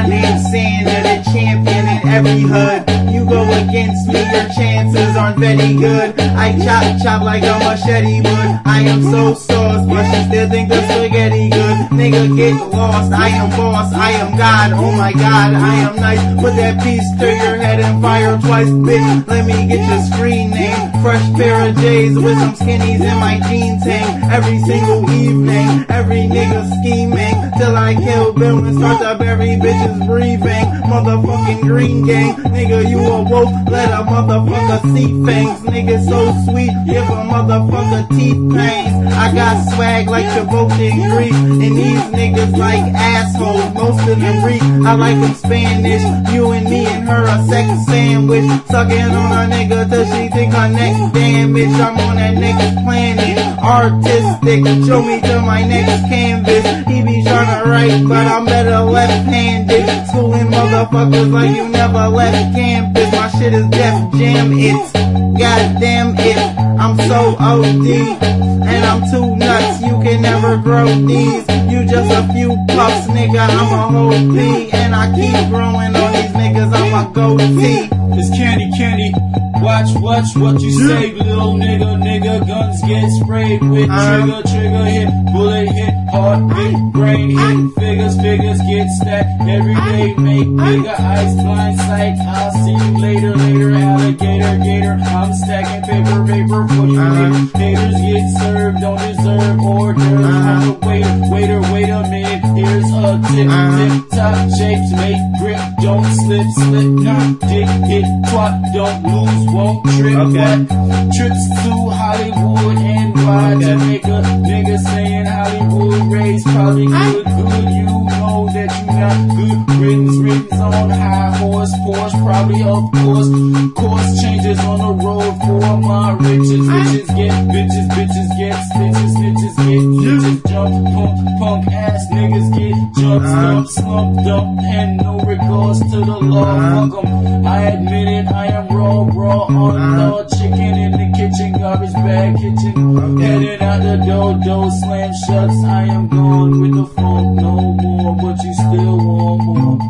Name Santa, the champion in every hood. You go against me, your chances aren't very good. I chop like a machete would. I am so sauce, but she still think the spaghetti good. Nigga, get lost, I am boss, I am God. Oh my God, I am nice. Put that piece to your head and fire twice, bitch. Let me get your screen name. Fresh pair of J's with some skinnies in my jeans hang. Every single evening, every nigga scheming till I kill Bill and start to bury bitches breathing. Motherfucking green gang, nigga, you awoke, let a motherfucker see fangs. Nigga so sweet, give a motherfucker teeth pains. I got swag like Travolta and Greek, and these niggas like assholes, most of them reek. I like them Spanish, you and me and her a sex sandwich. Sucking on a nigga till she think her next damage. I'm on that nigga's planet, artistic, show me to my next canvas. He be tryna write, but I'm better left-handed. Schooling motherfuckers like you never left campus. My shit is Def Jam, it's goddamn it. I'm so OD, and I'm too nuts, you can never grow these. You just a few puffs, nigga, I'm a whole bee. And I keep growing on these niggas, I'm a goatee. It's candy, watch what you say, little nigga, guns get sprayed with trigger hit, bullet hit, heart hit, brain hit, figures get stacked, every day make bigger, eyes blind sight, I'll see you later, alligator, I'm stacking paper for you, haters get served, don't deserve orders, I'm the wait a minute, here's a tip, top shapes, make grip, don't slip, not dick, hit, twat, don't lose, won't trip, trips to Hollywood and by Jamaica, niggas saying Hollywood raised probably good, you know that you not good, riddance on high horse, Porsche, probably of course, changes on the road for my riches, bitches get stitches, snitches get bitches, jump, punk ass niggas get jumped, slump, dump, and no regards to the law, fuck 'em, I admit it, I am raw, unthawed, chicken in the kitchen, garbage bag kitchen, headed out the door, slam shuts, I am gone with the funk, no more, but you still want more.